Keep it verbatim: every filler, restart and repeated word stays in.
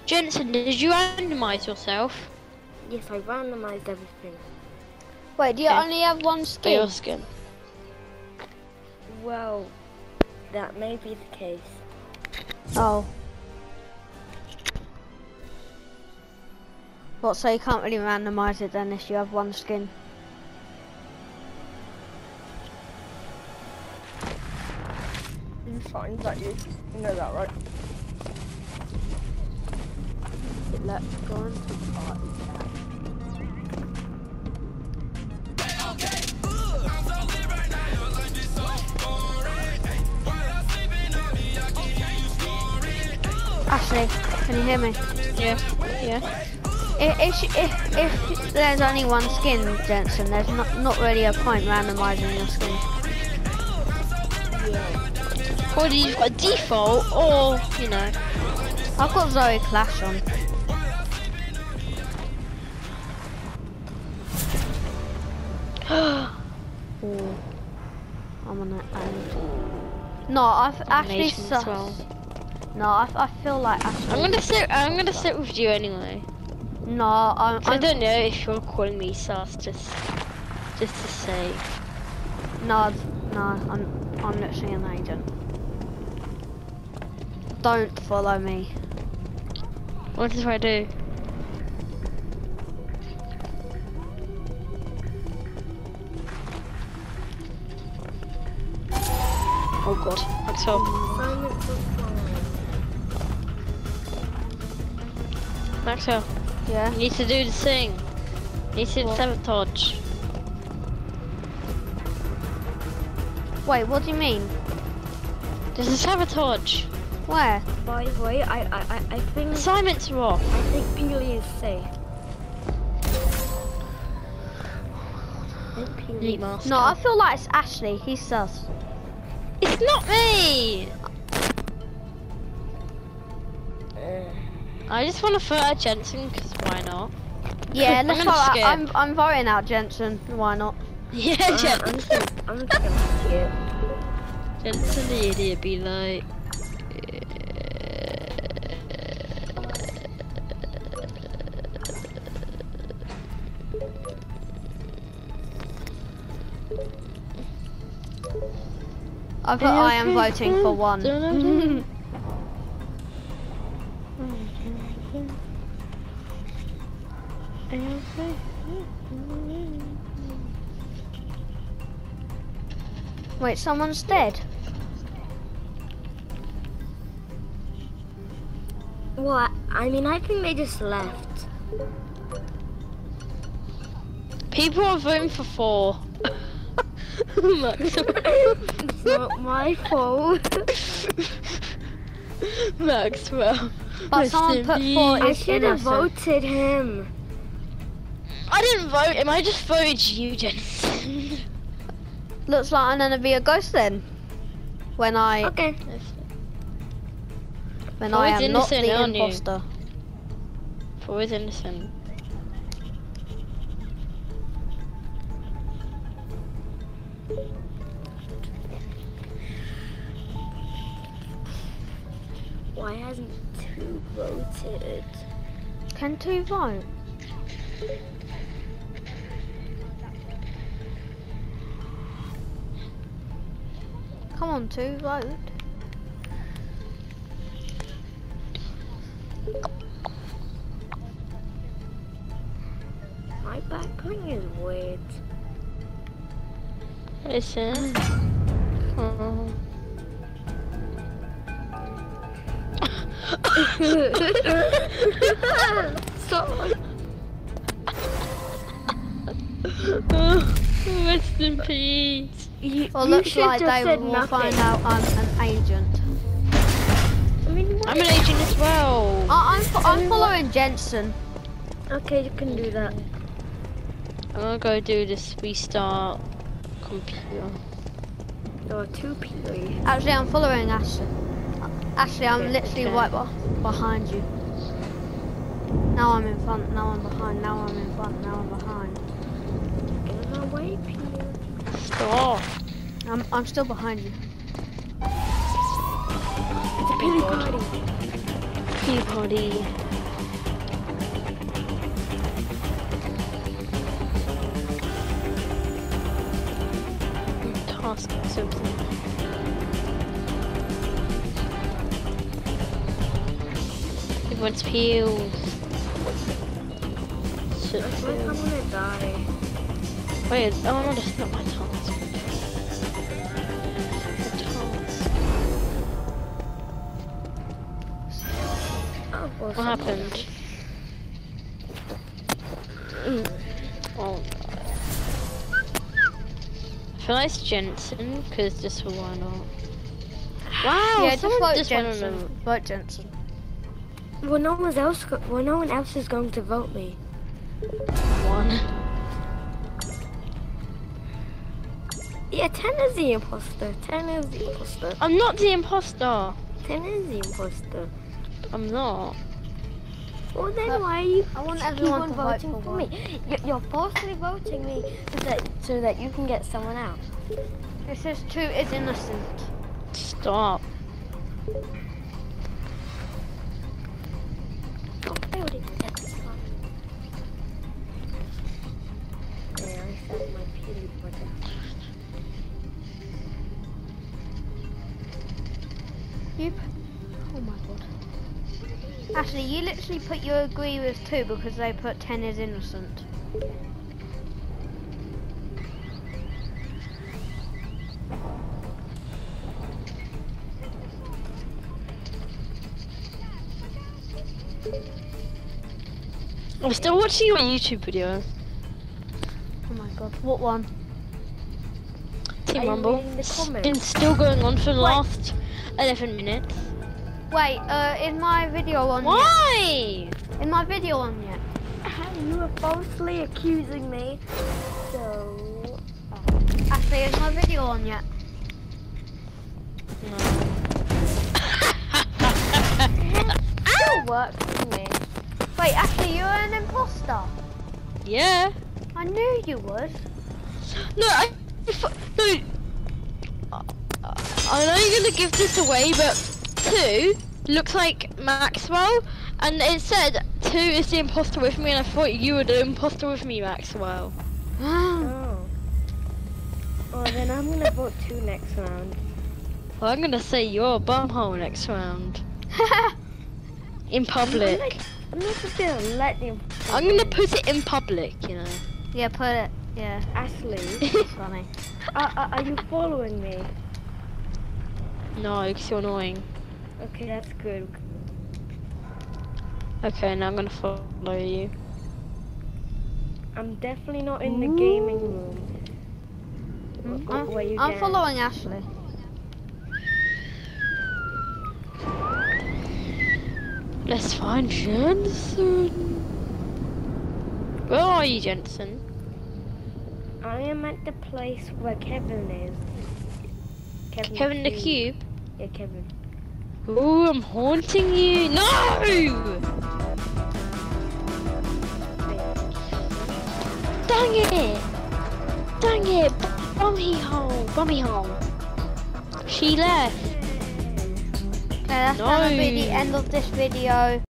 Jensen, did you randomise yourself? Yes, I randomized everything. Wait, do you Okay. only have one For skin? your skin. Well, that may be the case. Oh. What, so you can't really randomise it then if you have one skin? You find that you, you know that, right? Let's go into the party chat. Ashley, can you hear me? Yeah. Yeah. If, if, if, if there's only one skin, Jensen, there's not, not really a point randomising your skin. Yeah. Or you've got default, or, you know. I've got Zoe Clash on. Ooh, I'm on it. And no, I've actually Animation as sus. well. No, I, I feel like Ashley. I'm gonna sit. I'm gonna sit with you anyway. No, I'm. 'Cause I I'm don't know if you're calling me sus. Just, just to say. no, no, I'm. I'm literally an agent. Don't follow me. What if I do? Oh god, what's up? Assignments are fine. Maxwell, Yeah. you need to do the thing. You need to What? sabotage. Wait, what do you mean? There's a sabotage. Where? By the way, I, I, I, I think, Assignments are off. I think Peely is safe. I think Peely Elite is master. No, I feel like it's Ashley. He's sus. It's not me. Uh, I just want to vote out Jensen, because why not? Yeah, I'm let's gonna vote out. skip. I'm. I'm voting out Jensen. Why not? Yeah, uh, I'm Jensen. just gonna, I'm just gonna skip. Jensen the idiot be like. I put I am voting for one. Wait, someone's dead. Well, I mean, I think they just left. People are voting for four. Maxwell. It's not my fault. Maxwell. But someone put four I is should have innocent. voted him. I didn't vote him, I just voted you, Jensen. Looks like I'm gonna be a ghost then. When I Okay. when Four I is am not innocent, the aren't you? imposter. Four is innocent. Why hasn't two voted? Can two vote? Come on, two vote. My background is weird. Listen. Oh. So Rest in peace. you, Well, you looks should like just they said will nothing. find out I'm an agent. I mean, what? I'm an agent as well. I, I'm fo- I'm following Jensen. Okay, you can do that. I'm gonna go do this restart computer. There are two people. Actually, I'm following Ashley. Actually, I'm Okay, literally okay. right be- behind you. Now I'm in front. Now I'm behind. Now I'm in front. Now I'm behind. Get in our way, Peter. Stop. I'm I'm still behind you. It's a pity party. Peabody. mask or something. Everyone's peeled. I feel like I'm gonna die. Wait, oh no, that's not my task. My task. Oh, well, What happened? Mm. Oh no. I feel like it's Jensen, because just why not? Wow, Yeah, just someone vote just went on Jensen. Vote Jensen. Well, no one else. Go well, no one else is going to vote me. a one. Yeah, ten is the imposter. Ten is the imposter. I'm not the imposter. Ten is the imposter. I'm not. Well, then But why are you I want keep everyone on to vote voting for for one. me? You're, you're falsely voting me so that so that you can get someone out. It says two is innocent. Stop. Oh, I already said this one. Yeah, I said my pity button. You. Oh my god. Actually, you literally put you agree with two because they put ten is innocent. I'm still watching your YouTube video. Oh my god. What one? Team Are you Rumble. reading the It's comments? been still going on for the Wait. last eleven minutes. Wait, uh, is my video on Why? yet? Is my video on yet? You are falsely accusing me. So. Actually, is my video on yet? No. Still works for me. Wait, actually, you're an imposter. Yeah. I knew you would. No, I. No. I know you're gonna give this away, but two looks like Maxwell, and it said two is the imposter with me, and I thought you were the imposter with me, Maxwell. Oh. Oh, then I'm gonna vote two next round. Well, I'm gonna say you're a bumhole next round. In public. I'm, like, I'm not just gonna let you. I'm gonna put it in public, you know. Yeah, put it. Yeah, Ashley, it's funny. are, are, are you following me? No, because you're annoying. Okay, that's good. Okay, now I'm gonna follow you. I'm definitely not in the gaming room. I'm, Wh- where you I'm down? following Ashley. Let's find Jensen. Where are you, Jensen? I am at the place where Kevin is. Kevin, Kevin the Cube? Yeah, Kevin. Ooh, I'm haunting you. No! Dang it! Dang it! Bummy hole! Bummy hole! She left. Okay, that's gonna be the end of this video.